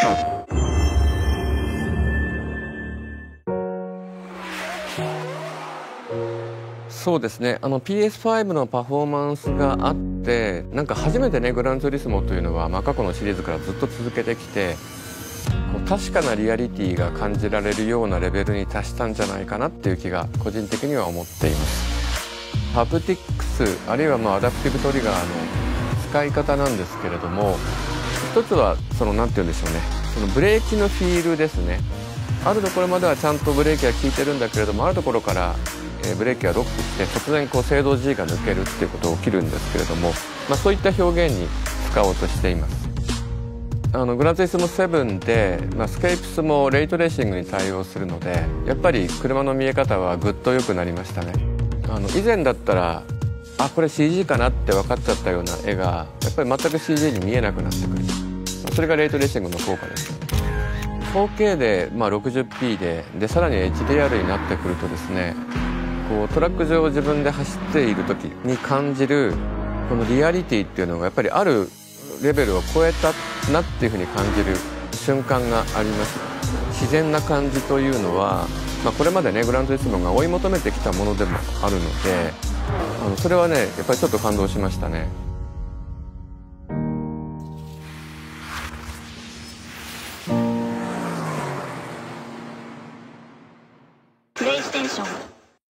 そうですね、PS5 のパフォーマンスがあって、なんか初めてねグランツーリスモというのは、過去のシリーズからずっと続けてきて、こう確かなリアリティが感じられるようなレベルに達したんじゃないかなっていう気が個人的には思っています。ハプティックスあるいはアダプティブトリガーの使い方なんですけれども、一つは何て言うんでしょうね、ブレーキのフィールですね。あるところまではちゃんとブレーキが効いてるんだけれども、あるところからブレーキがロックして突然制動 G が抜けるっていうことが起きるんですけれども、そういった表現に使おうとしています。グランツーリスモ7で、スケープスもレイトレーシングに対応するので、やっぱり車の見え方はぐっと良くなりましたね。以前だったらこれ CG かなって分かっちゃったような絵がやっぱり全く CG に見えなくなってくる。それがレイトレーシングの効果です。4K で、60p でさらに HDR になってくるとですね、トラック上を自分で走っている時に感じるこのリアリティっていうのがやっぱりあるレベルを超えたなっていうふうに感じる瞬間があります。自然な感じというのは、これまでねグランツーリスモが追い求めてきたものでもあるので、それはねやっぱりちょっと感動しましたね。 プレイステーション